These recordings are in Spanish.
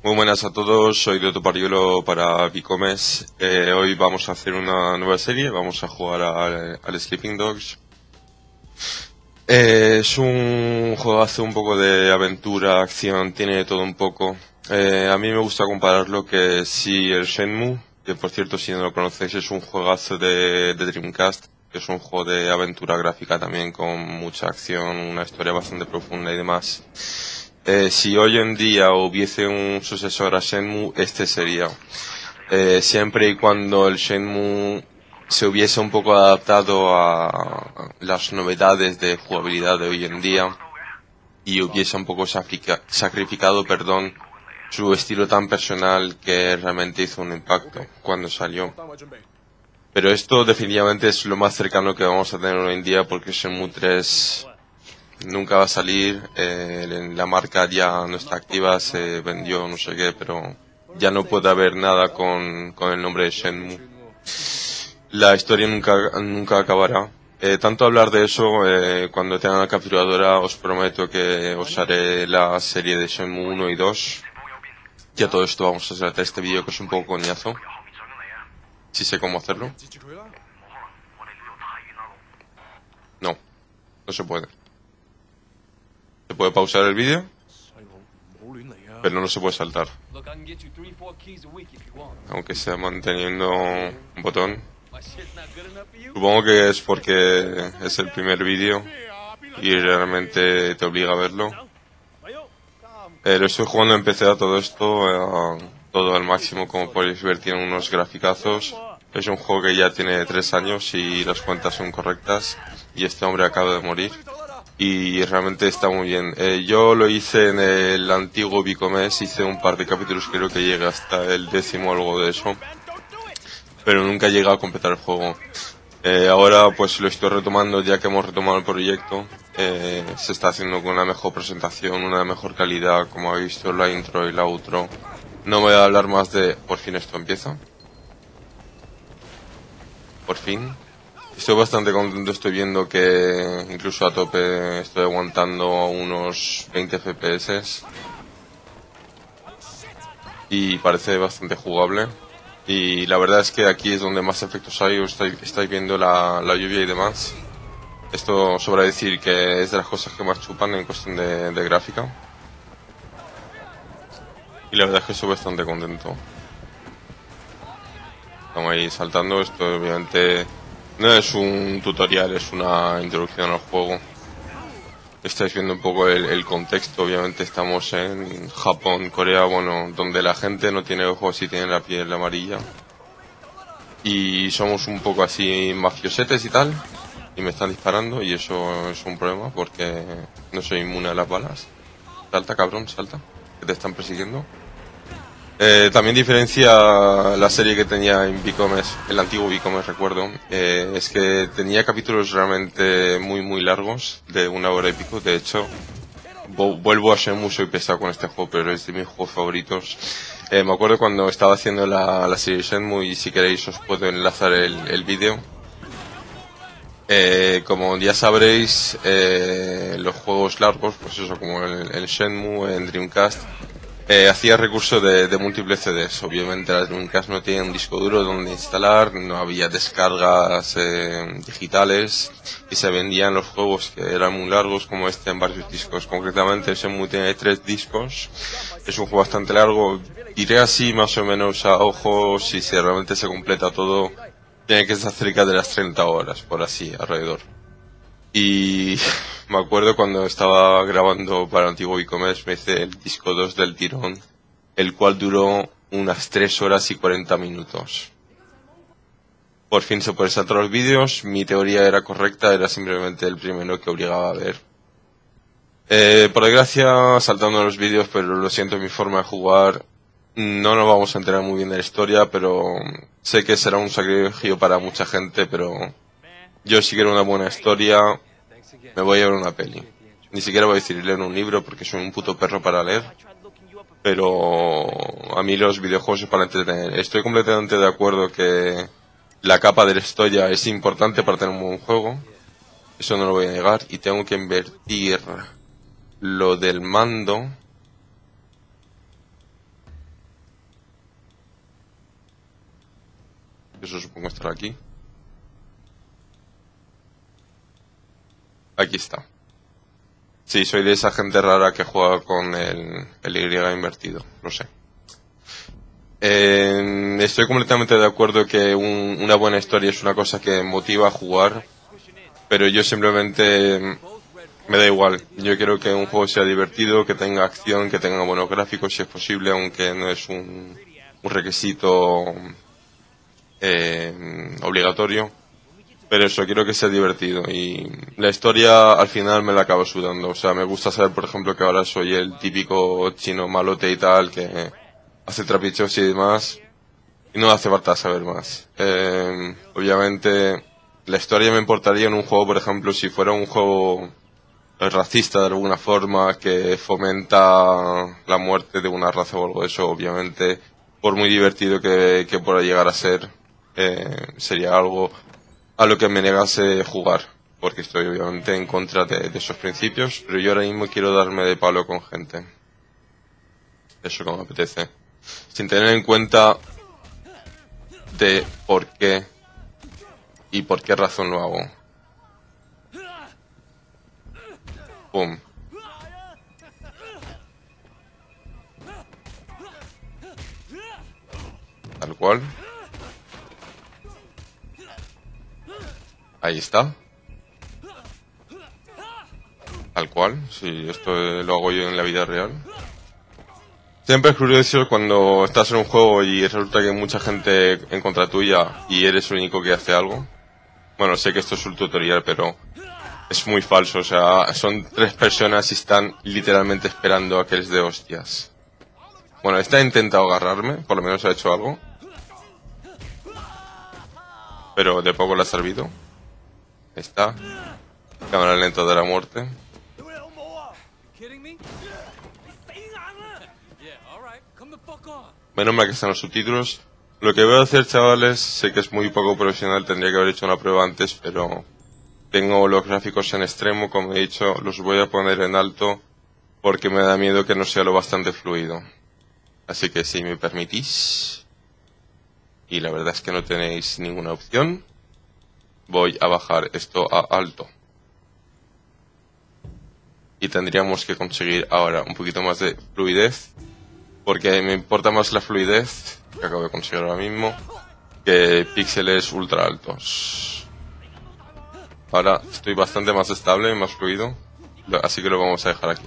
Muy buenas a todos, soy Doto Pariolo para Bicomes. Hoy vamos a hacer una nueva serie, vamos a jugar al Sleeping Dogs. Es un juegazo un poco de aventura, acción, tiene todo un poco. A mí me gusta compararlo que si el Shenmue, que por cierto si no lo conocéis es un juegazo de Dreamcast, que es un juego de aventura gráfica también con mucha acción, una historia bastante profunda y demás. Si hoy en día hubiese un sucesor a Shenmue, este sería. Siempre y cuando el Shenmue se hubiese un poco adaptado a las novedades de jugabilidad de hoy en día y hubiese un poco sacrificado, su estilo tan personal que realmente hizo un impacto cuando salió. Pero esto definitivamente es lo más cercano que vamos a tener hoy en día porque Shenmue 3 nunca va a salir, la marca ya no está activa, se vendió no sé qué, pero ya no puede haber nada con el nombre de Shenmue. La historia nunca acabará. Tanto hablar de eso, cuando tenga la capturadora os prometo que os haré la serie de Shenmue 1 y 2. Y a todo esto vamos a hacer este vídeo que es un poco coñazo. Si sé cómo hacerlo. No se puede. Se puede pausar el vídeo, pero no se puede saltar. Aunque sea manteniendo un botón. Supongo que es porque es el primer vídeo y realmente te obliga a verlo. Lo estoy jugando en PC a todo esto, todo al máximo, como podéis ver tiene unos graficazos. Es un juego que ya tiene 3 años y las cuentas son correctas y este hombre acaba de morir. Y realmente está muy bien. Yo lo hice en el antiguo Bicomes, hice un par de capítulos, creo que llegué hasta el 10º o algo de eso. Pero nunca llegué a completar el juego. Ahora pues lo estoy retomando ya que hemos retomado el proyecto. Se está haciendo con una mejor presentación, una mejor calidad, como habéis visto la intro y la outro. No voy a hablar más de... Por fin esto empieza. Por fin. Estoy bastante contento, estoy viendo que incluso a tope estoy aguantando unos 20 FPS. Y parece bastante jugable. Y la verdad es que aquí es donde más efectos hay, estáis viendo la lluvia y demás. Esto sobra decir que es de las cosas que más chupan en cuestión de gráfica. Y la verdad es que estoy bastante contento. Estamos ahí saltando, esto obviamente no es un tutorial, es una introducción al juego. Estáis viendo un poco el contexto, obviamente estamos en Japón, Corea, bueno, donde la gente no tiene ojos y tiene la piel amarilla. Y somos un poco así mafiosetes y tal, y me están disparando y eso es un problema porque no soy inmune a las balas. Salta, cabrón, salta, que te están persiguiendo. También diferencia la serie que tenía en Bicomes, el antiguo Bicomes recuerdo, es que tenía capítulos realmente muy largos, de 1 hora y pico. De hecho, vuelvo a ser soy pesado con este juego, pero es de mis juegos favoritos. Me acuerdo cuando estaba haciendo la serie Shenmue, y si queréis os puedo enlazar el vídeo. Como ya sabréis, los juegos largos, pues eso, como el Shenmue en Dreamcast, hacía recurso de múltiples CDs. Obviamente las Dreamcast no tienen un disco duro donde instalar, no había descargas digitales y se vendían los juegos que eran muy largos como este en varios discos. Concretamente el Shenmue tiene 3 discos, es un juego bastante largo, diré así más o menos a ojo, si realmente se completa todo tiene que estar cerca de las 30 horas, por así, alrededor. Y me acuerdo cuando estaba grabando para Antiguo Bicomes, me hice el disco 2 del tirón, el cual duró unas 3 horas y 40 minutos. Por fin se puede saltar los vídeos, mi teoría era correcta, era simplemente el primero que obligaba a ver. Por desgracia, saltando los vídeos, pero lo siento, mi forma de jugar, no nos vamos a enterar muy bien de la historia, pero sé que será un sacrilegio para mucha gente, pero... Yo si quiero una buena historia, me voy a ver una peli. Ni siquiera voy a decir leer un libro porque soy un puto perro para leer. Pero a mí los videojuegos es para entretener. Estoy completamente de acuerdo que la capa de la historia es importante para tener un buen juego. Eso no lo voy a negar. Y tengo que invertir lo del mando Eso supongo estará aquí. Aquí está. Sí, soy de esa gente rara que juega con el Y invertido, lo sé. Estoy completamente de acuerdo que una buena historia es una cosa que motiva a jugar, pero yo simplemente me da igual. Yo quiero que un juego sea divertido, que tenga acción, que tenga buenos gráficos si es posible, aunque no es un requisito obligatorio. Pero eso, quiero que sea divertido. Y la historia al final me la acabo sudando. O sea, me gusta saber, por ejemplo, que ahora soy el típico chino malote y tal, que hace trapicheos y demás. Y no hace falta saber más. Obviamente, la historia me importaría en un juego, por ejemplo, si fuera un juego racista de alguna forma, que fomenta la muerte de una raza o algo de eso, obviamente, por muy divertido que pueda llegar a ser, sería algo a lo que me negase jugar, porque estoy obviamente en contra de esos principios, pero yo ahora mismo quiero darme de palo con gente. Eso que me apetece. Sin tener en cuenta de por qué y por qué razón lo hago. Pum. Tal cual. Ahí está. Tal cual. Sí, esto lo hago yo en la vida real. Siempre es curioso cuando estás en un juego y resulta que hay mucha gente en contra tuya y eres el único que hace algo. Bueno, sé que esto es un tutorial, pero es muy falso. O sea, son 3 personas y están literalmente esperando a que les dé hostias. Bueno, esta ha intentado agarrarme, por lo menos ha hecho algo. Pero de poco le ha servido. Ahí está. Cámara lenta de la muerte. Menos mal que están los subtítulos. Lo que voy a hacer, chavales, sé que es muy poco profesional, tendría que haber hecho una prueba antes, pero tengo los gráficos en extremo, como he dicho, los voy a poner en alto porque me da miedo que no sea lo bastante fluido. Así que si me permitís, y la verdad es que no tenéis ninguna opción, voy a bajar esto a alto. Y tendríamos que conseguir ahora un poquito más de fluidez, porque me importa más la fluidez, que acabo de conseguir ahora mismo, que píxeles ultra altos. Ahora estoy bastante más estable, más fluido, así que lo vamos a dejar aquí.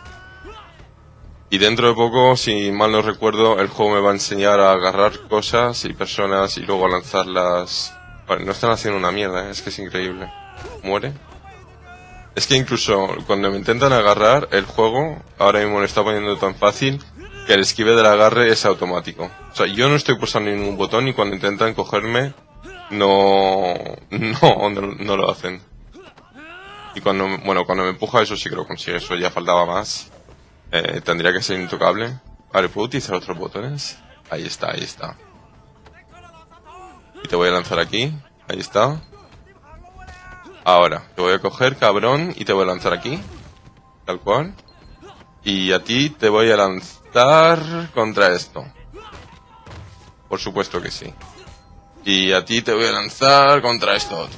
Y dentro de poco, si mal no recuerdo, el juego me va a enseñar a agarrar cosas y personas y luego a lanzarlas. Vale, no están haciendo una mierda, es que es increíble. Muere. Es que incluso cuando me intentan agarrar, el juego ahora mismo lo está poniendo tan fácil que el esquive del agarre es automático. O sea, yo no estoy pulsando ningún botón y cuando intentan cogerme no lo hacen. Y cuando me empuja, eso sí que lo consigue, eso ya faltaba más. Tendría que ser intocable. Vale, ¿puedo utilizar otros botones? Ahí está, ahí está. Y te voy a lanzar aquí. Ahí está. Ahora, te voy a coger, cabrón, y te voy a lanzar aquí. Tal cual. Y a ti te voy a lanzar contra esto. Por supuesto que sí. Y a ti te voy a lanzar contra esto otro.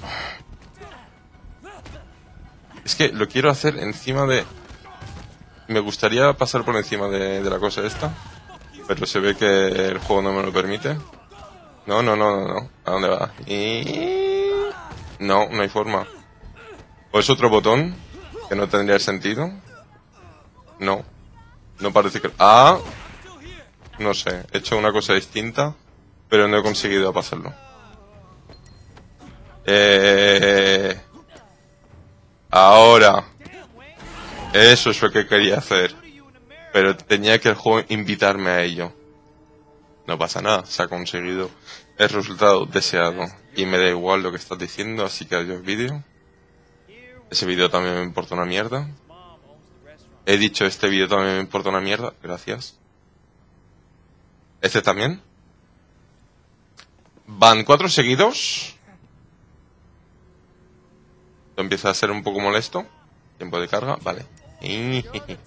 Es que lo quiero hacer encima de... Me gustaría pasar por encima de la cosa esta, pero se ve que el juego no me lo permite. No. ¿A dónde va? No hay forma. ¿O es otro botón que no tendría sentido? No parece que... ¡Ah! No sé, he hecho una cosa distinta, pero no he conseguido pasarlo. Ahora. Eso es lo que quería hacer. Pero tenía que el juego invitarme a ello. No pasa nada, se ha conseguido el resultado deseado. Y me da igual lo que estás diciendo, así que adiós vídeo. Ese vídeo también me importa una mierda. He dicho este vídeo también me importa una mierda, gracias. ¿Este también? Van 4 seguidos. Esto empieza a ser un poco molesto. Tiempo de carga, vale. Y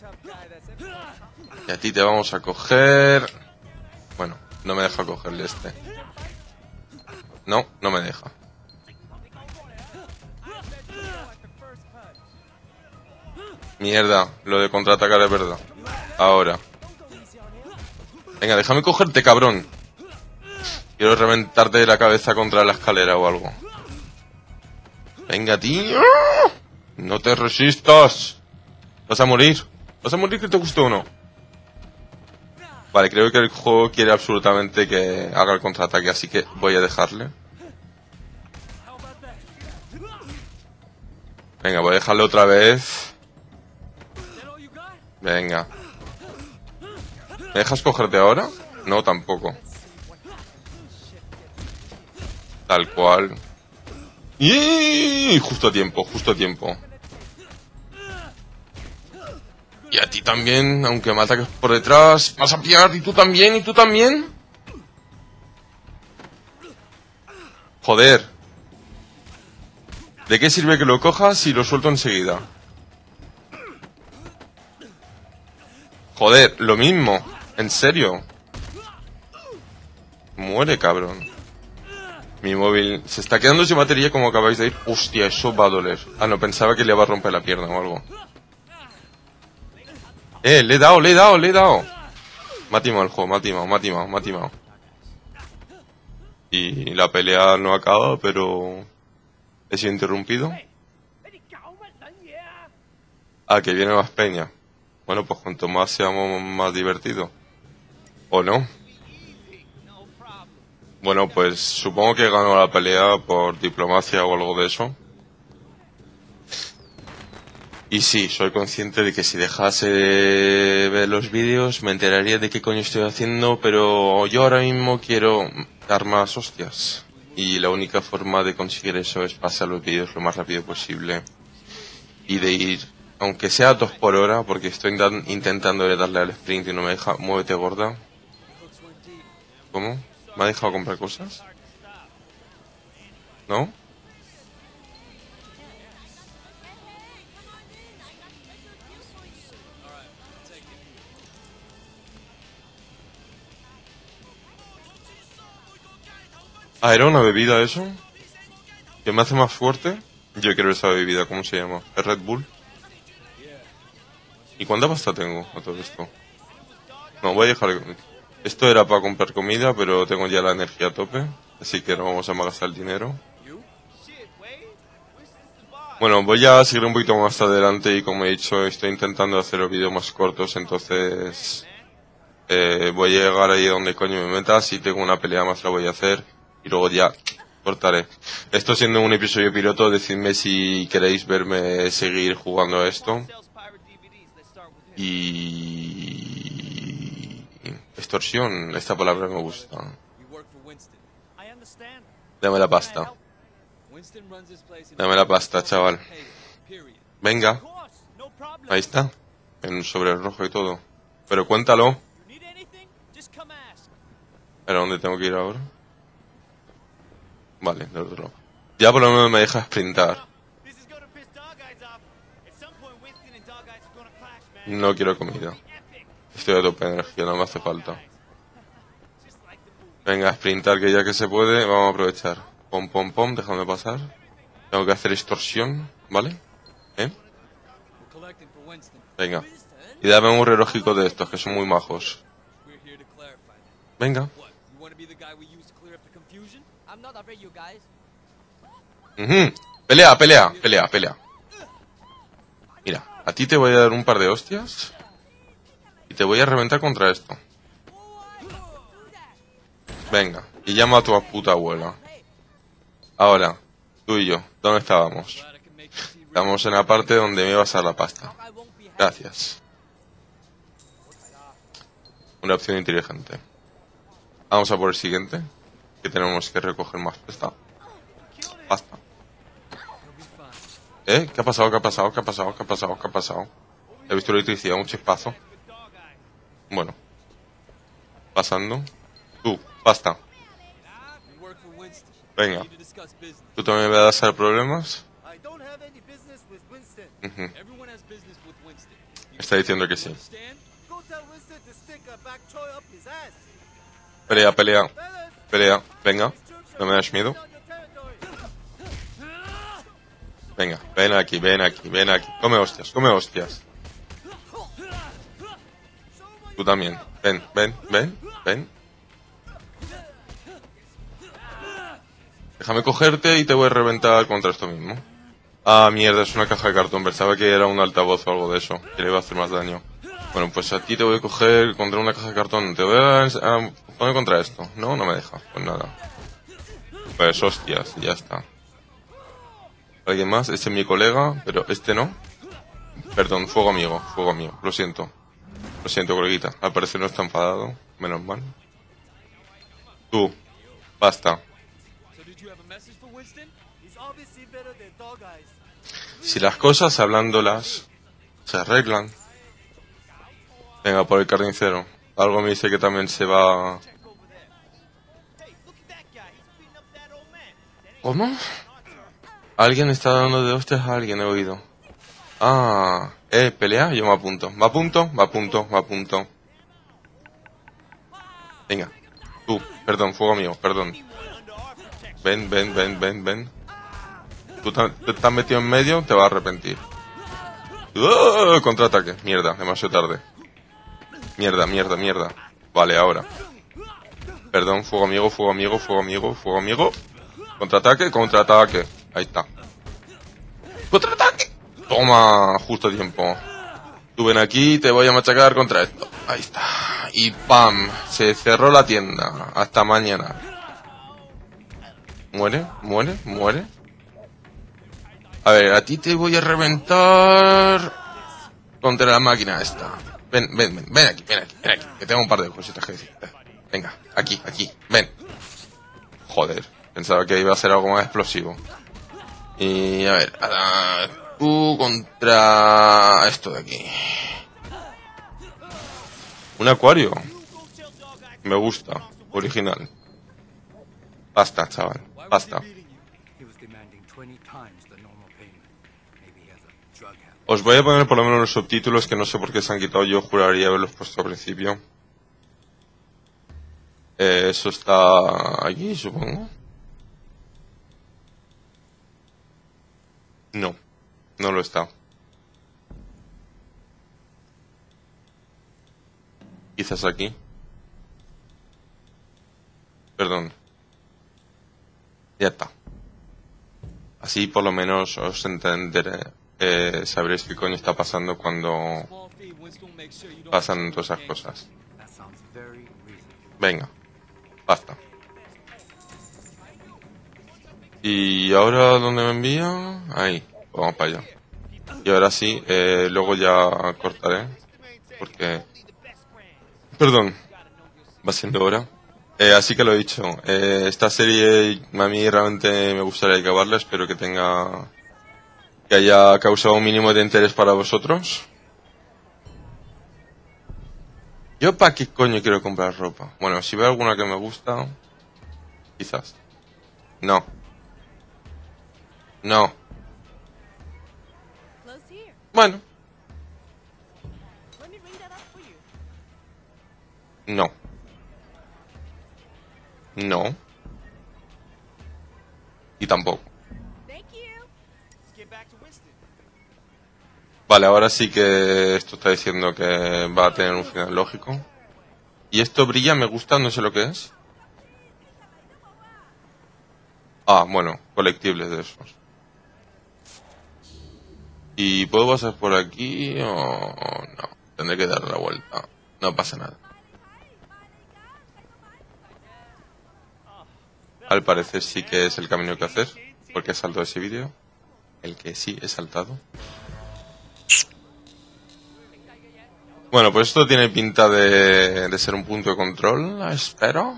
a ti te vamos a coger... Bueno, no me deja cogerle este. No, no me deja. Mierda, lo de contraatacar es verdad. Ahora. Venga, déjame cogerte, cabrón. Quiero reventarte la cabeza contra la escalera o algo. Venga, tío. No te resistas. Vas a morir. Vas a morir que te guste o no. Vale, creo que el juego quiere absolutamente que haga el contraataque, así que voy a dejarle. Venga, voy a dejarle otra vez. Venga. ¿Me dejas cogerte ahora? No, tampoco. Tal cual. ¡Y! Justo a tiempo, justo a tiempo. Y a ti también, aunque me ataques por detrás. Vas a pillar, y tú también, y tú también. Joder. ¿De qué sirve que lo cojas si lo suelto enseguida? Joder, lo mismo. ¿En serio? Muere, cabrón. Mi móvil se está quedando sin batería como acabáis de ir. Hostia, eso va a doler. Ah, no, pensaba que le iba a romper la pierna o algo. Le he dado, le he dado, le he dado. Me ha timado el juego, me ha timado, me ha timado, me ha timado. Y la pelea no acaba, pero... he sido interrumpido. Ah, que viene más peña. Bueno, pues cuanto más seamos, más divertido. ¿O no? Bueno, pues supongo que ganó la pelea por diplomacia o algo de eso. Y sí, soy consciente de que si dejase de ver los vídeos me enteraría de qué coño estoy haciendo, pero yo ahora mismo quiero dar más hostias. Y la única forma de conseguir eso es pasar los vídeos lo más rápido posible. Y de ir, aunque sea 2 por hora, porque estoy intentando darle al sprint y no me deja. Muévete, gorda. ¿Cómo? ¿Me ha dejado comprar cosas? ¿No? Ah, ¿era una bebida eso? ¿Que me hace más fuerte? Yo quiero esa bebida, ¿cómo se llama? ¿Es Red Bull? ¿Y cuánta pasta tengo a todo esto? No, voy a dejar... Esto era para comprar comida, pero tengo ya la energía a tope, así que no vamos a malgastar el dinero. Bueno, voy a seguir un poquito más adelante y como he dicho, estoy intentando hacer los vídeos más cortos, entonces... voy a llegar ahí donde coño me meta, si tengo una pelea más la voy a hacer y luego ya cortaré. Esto siendo un episodio piloto, decidme si queréis verme seguir jugando a esto. Y... extorsión, esta palabra me gusta. Dame la pasta. Dame la pasta, chaval. Venga. Ahí está. En un sobre rojo y todo. Pero cuéntalo. ¿Pero dónde tengo que ir ahora? Vale, del otro lado. Ya por lo menos me deja sprintar. No quiero comida. Estoy a tope de energía, no me hace falta. Venga, a sprintar, que ya que se puede, vamos a aprovechar. Pom, pom, pom, déjame pasar. Tengo que hacer extorsión, ¿vale? Venga. Y dame un relojico de estos, que son muy majos. Venga. Pelea, pelea, pelea, pelea. Mira, a ti te voy a dar un par de hostias. Y te voy a reventar contra esto. Venga, y llama a tu puta abuela. Ahora, tú y yo, ¿dónde estábamos? Estamos en la parte donde me ibas a dar la pasta. Gracias. Una opción inteligente. Vamos a por el siguiente. Que tenemos que recoger más pasta. Pasta. ¿Qué ha pasado? ¿Qué ha pasado? ¿Qué ha pasado? ¿Qué ha pasado? ¿Qué ha pasado? He visto electricidad, un chispazo. Bueno. Pasando. Tú, pasta. Venga. ¿Tú también me vas a dar problemas? Está diciendo que sí. Pelea, pelea. Pelea, venga. ¿No me das miedo? Venga, ven aquí, ven aquí, ven aquí. Come hostias, come hostias. Tú también. Ven, ven, ven, ven. Déjame cogerte y te voy a reventar contra esto mismo. Ah, mierda, es una caja de cartón. Pensaba que era un altavoz o algo de eso, que le iba a hacer más daño. Bueno, pues a ti te voy a coger contra una caja de cartón. Te voy a poner contra esto. No, no me deja. Pues nada. Pues hostias, ya está. ¿Alguien más? Este es mi colega, pero este no. Perdón, fuego amigo, fuego amigo. Lo siento, coleguita. Al parecer no está enfadado. Menos mal. Tú, basta. Si las cosas hablándolas se arreglan. Venga, por el carnicero. Algo me dice que también se va... ¿Cómo? Alguien está dando de hostias a alguien, he oído. Ah, pelea, yo me apunto. Me apunto, me apunto, me apunto. Venga, tú, perdón, fuego amigo, perdón. Ven, ven, ven, ven, ven. Tú te estás metido en medio, te vas a arrepentir. Contraataque, mierda, demasiado tarde. Mierda, mierda, mierda. Vale, ahora. Perdón, fuego amigo, fuego amigo, fuego amigo, fuego amigo. Contraataque, contraataque. Ahí está. ¡Contraataque! Toma, justo a tiempo. Tú ven aquí, te voy a machacar contra esto. Ahí está. Y ¡pam! Se cerró la tienda. Hasta mañana. Muere, muere, muere. A ver, a ti te voy a reventar contra la máquina esta. Ven, ven, ven, ven aquí, ven aquí, ven aquí. Que tengo un par de cositas que decir. Venga, aquí, aquí, ven. Joder, pensaba que iba a ser algo más explosivo. Y a ver, tú contra esto de aquí. Un acuario. Me gusta, original. Basta, chaval, basta. Os voy a poner por lo menos los subtítulos, que no sé por qué se han quitado. Yo juraría haberlos puesto al principio. Eso está aquí, supongo. No, no lo está. Quizás aquí. Perdón. Ya está. Así por lo menos os entenderé. Sabréis qué coño está pasando cuando pasan todas esas cosas. Venga, basta. ¿Y ahora dónde me envía? Ahí, vamos para allá. Y ahora sí, luego ya cortaré. Porque... Perdón, va siendo hora. Así que lo he dicho, esta serie a mí realmente me gustaría acabarla. Espero que tenga... que haya causado un mínimo de interés para vosotros. ¿Yo para qué coño quiero comprar ropa? Bueno, si veo alguna que me gusta... Quizás. No. No. Bueno. No. No. Y tampoco. Vale, ahora sí que esto está diciendo que va a tener un final lógico. Y esto brilla, me gusta, no sé lo que es. Ah, bueno, colectibles de esos. ¿Y puedo pasar por aquí o no? Tendré que dar la vuelta. No pasa nada. Al parecer sí que es el camino que hacer, porque he saltado ese vídeo. El que sí he saltado. Bueno, pues esto tiene pinta de ser un punto de control, espero.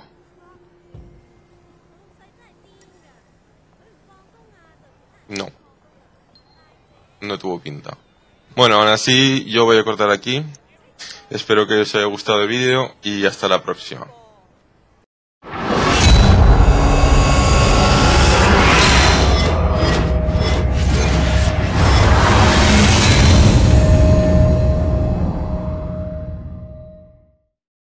No. No tuvo pinta. Bueno, aún así yo voy a cortar aquí. Espero que os haya gustado el vídeo y hasta la próxima.